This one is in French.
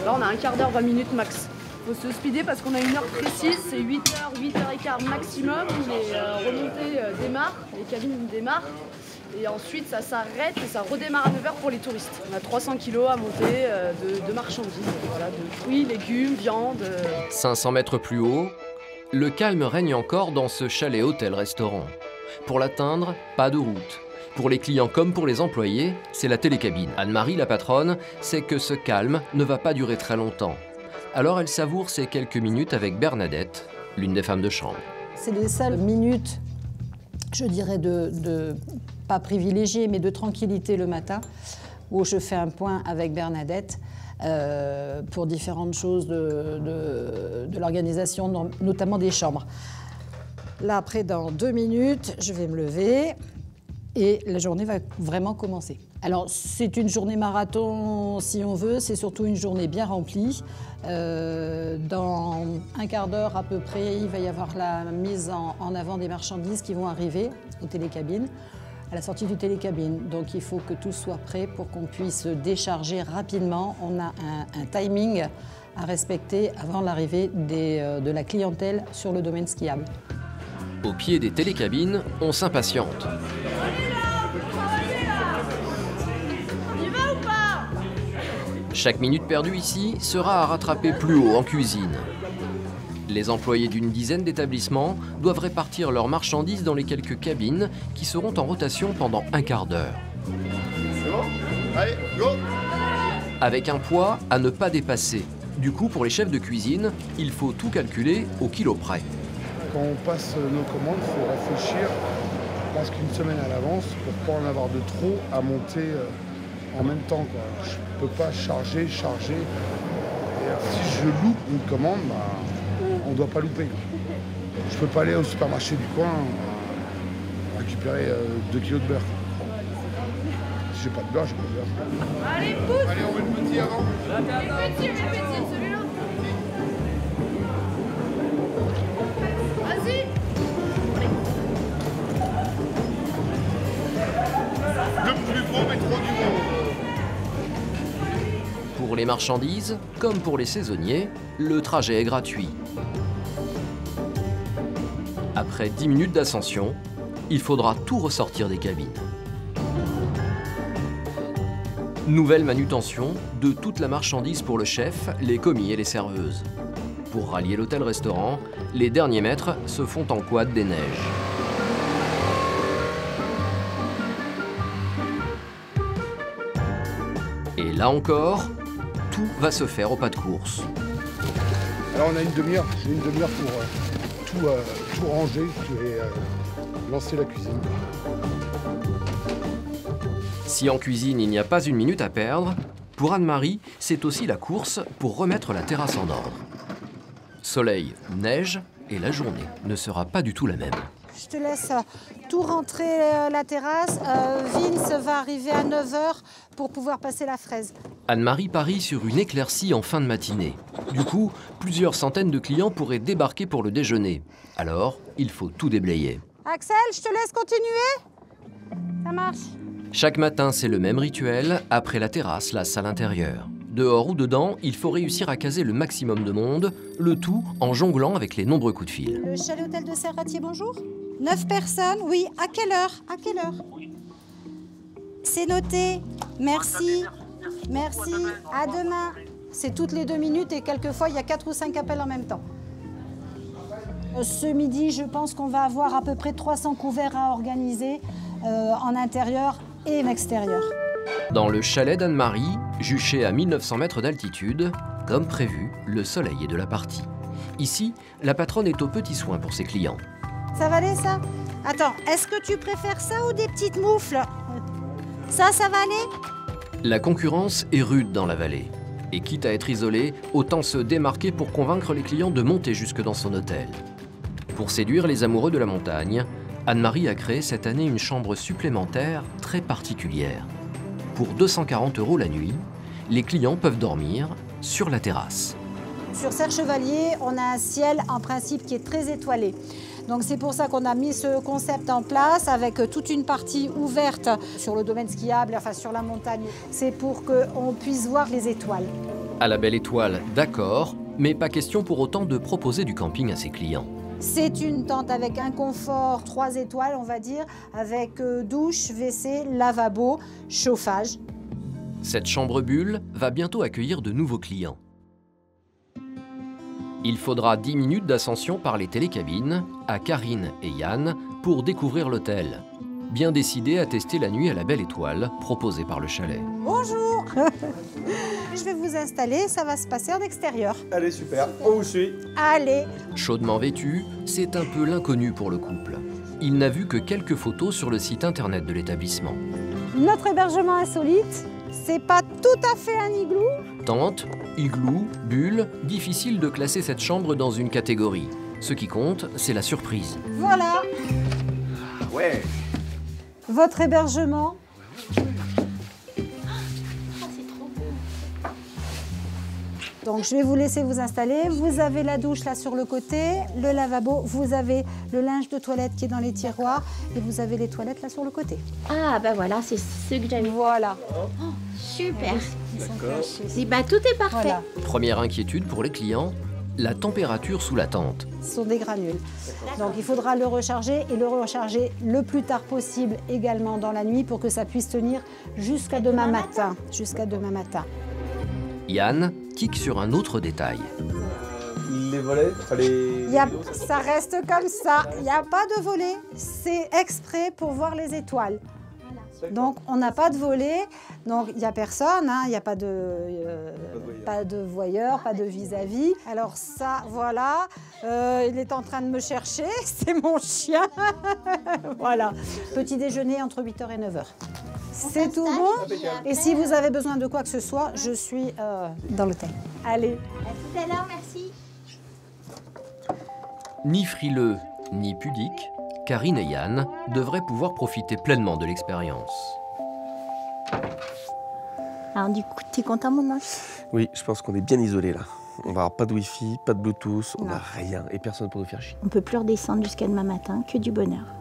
Là, on a un quart d'heure, 20 minutes max. Il faut se speeder parce qu'on a une heure précise, c'est 8h, 8h15 maximum. Les remontées démarrent, les cabines démarrent. Et ensuite, ça s'arrête et ça redémarre à 9h pour les touristes. On a 300 kilos à monter de marchandises, voilà, de fruits, légumes, viande. 500 mètres plus haut, le calme règne encore dans ce chalet hôtel-restaurant. Pour l'atteindre, pas de route. Pour les clients comme pour les employés, c'est la télécabine. Anne-Marie, la patronne, sait que ce calme ne va pas durer très longtemps. Alors elle savoure ces quelques minutes avec Bernadette, l'une des femmes de chambre. C'est les seules minutes, je dirais, pas privilégiées, mais de tranquillité le matin, où je fais un point avec Bernadette pour différentes choses de l'organisation, notamment des chambres. Là, après, dans 2 minutes, je vais me lever et la journée va vraiment commencer. Alors, c'est une journée marathon, si on veut, c'est surtout une journée bien remplie. Dans un quart d'heure à peu près, il va y avoir la mise en avant des marchandises qui vont arriver aux télécabines, à la sortie du télécabine. Donc, il faut que tout soit prêt pour qu'on puisse décharger rapidement. On a un timing à respecter avant l'arrivée de la clientèle sur le domaine skiable. Au pied des télécabines, on s'impatiente. Chaque minute perdue ici sera à rattraper plus haut en cuisine. Les employés d'une dizaine d'établissements doivent répartir leurs marchandises dans les quelques cabines qui seront en rotation pendant un quart d'heure. C'est bon ? Allez, go ! Avec un poids à ne pas dépasser. Du coup, pour les chefs de cuisine, il faut tout calculer au kilo près. Quand on passe nos commandes, il faut réfléchir presque une semaine à l'avance pour ne pas en avoir de trop à monter en même temps, quoi. Je ne peux pas charger. Et si je loupe une commande, on ne doit pas louper, quoi. Je ne peux pas aller au supermarché du coin récupérer 2 kilos de beurre. Si j'ai pas de beurre, j'ai pas de beurre. Allez, pousse! Allez, on met le petit avant. Le petit, celui-là. Vas-y! Le plus gros métro du monde. Pour les marchandises, comme pour les saisonniers, le trajet est gratuit. Après 10 minutes d'ascension, il faudra tout ressortir des cabines. Nouvelle manutention de toute la marchandise pour le chef, les commis et les serveuses. Pour rallier l'hôtel-restaurant, les derniers mètres se font en quad des neiges. Et là encore, tout va se faire au pas de course. Alors on a une demi-heure pour tout ranger et lancer la cuisine. Si en cuisine il n'y a pas une minute à perdre, pour Anne-Marie, c'est aussi la course pour remettre la terrasse en ordre. Soleil, neige, et la journée ne sera pas du tout la même. Je te laisse tout rentrer la terrasse. Vince va arriver à 9h pour pouvoir passer la fraise. Anne-Marie parie sur une éclaircie en fin de matinée. Du coup, plusieurs centaines de clients pourraient débarquer pour le déjeuner. Alors, il faut tout déblayer. Axel, je te laisse continuer. Ça marche. Chaque matin, c'est le même rituel. Après la terrasse, la salle intérieure. Dehors ou dedans, il faut réussir à caser le maximum de monde, le tout en jonglant avec les nombreux coups de fil. Le chalet hôtel de Serratier, bonjour. 9 personnes, oui. À quelle heure? À quelle heure? C'est noté. Merci. Merci. À demain. C'est toutes les 2 minutes et quelquefois, il y a 4 ou 5 appels en même temps. Ce midi, je pense qu'on va avoir à peu près 300 couverts à organiser en intérieur et en extérieur. Dans le chalet d'Anne-Marie, juché à 1900 mètres d'altitude, comme prévu, le soleil est de la partie. Ici, la patronne est aux petits soins pour ses clients. Ça va aller, ça? Attends, est-ce que tu préfères ça ou des petites moufles? Ça va aller? La concurrence est rude dans la vallée. Et quitte à être isolé, autant se démarquer pour convaincre les clients de monter jusque dans son hôtel. Pour séduire les amoureux de la montagne, Anne-Marie a créé cette année une chambre supplémentaire très particulière. Pour 240 € la nuit, les clients peuvent dormir sur la terrasse. Sur Serre Chevalier, on a un ciel en principe qui est très étoilé. Donc c'est pour ça qu'on a mis ce concept en place avec toute une partie ouverte sur le domaine skiable, enfin sur la montagne. C'est pour qu'on puisse voir les étoiles. À la Belle Étoile, d'accord, mais pas question pour autant de proposer du camping à ses clients. C'est une tente avec un confort 3 étoiles, on va dire, avec douche, WC, lavabo, chauffage. Cette chambre bulle va bientôt accueillir de nouveaux clients. Il faudra 10 minutes d'ascension par les télécabines à Karine et Yann pour découvrir l'hôtel. Bien décidés à tester la nuit à la Belle Étoile proposée par le chalet. Bonjour. Je vais vous installer, ça va se passer en extérieur. Allez, super. On vous suit. Allez. Chaudement vêtu, c'est un peu l'inconnu pour le couple. Il n'a vu que quelques photos sur le site internet de l'établissement. Notre hébergement insolite, c'est pas tout à fait un igloo. Tente, igloo, bulle, difficile de classer cette chambre dans une catégorie. Ce qui compte, c'est la surprise. Voilà. Ouais. Votre hébergement. Donc je vais vous laisser vous installer. Vous avez la douche là sur le côté, le lavabo, vous avez le linge de toilette qui est dans les tiroirs et vous avez les toilettes là sur le côté. Ah bah voilà, c'est ce que j'avais. Voilà. Super. D'accord. Et bah tout est parfait. Voilà. Première inquiétude pour les clients, la température sous la tente. Ce sont des granules. Donc il faudra le recharger et le recharger le plus tard possible également dans la nuit pour que ça puisse tenir jusqu'à demain matin. Jusqu'à demain matin. Yann tique sur un autre détail. Les volets, Ça reste comme ça. Il n'y a pas de volet. C'est exprès pour voir les étoiles. Donc on n'a pas de volet, donc il n'y a personne, hein, il n'y a pas de voyeur, pas de vis-à-vis. Alors ça, voilà, il est en train de me chercher, c'est mon chien. Voilà, petit déjeuner entre 8h et 9h. C'est tout bon. Et si vous avez besoin de quoi que ce soit, je suis dans l'hôtel. Allez. À tout à l'heure, merci. Ni frileux, ni pudique, Karine et Yann devraient pouvoir profiter pleinement de l'expérience. Alors du coup, t'es content mon ange? Oui, je pense qu'on est bien isolés là. On va avoir pas de wifi, pas de bluetooth, on n'a rien et personne pour nous faire chier. On peut plus redescendre jusqu'à demain matin, que du bonheur.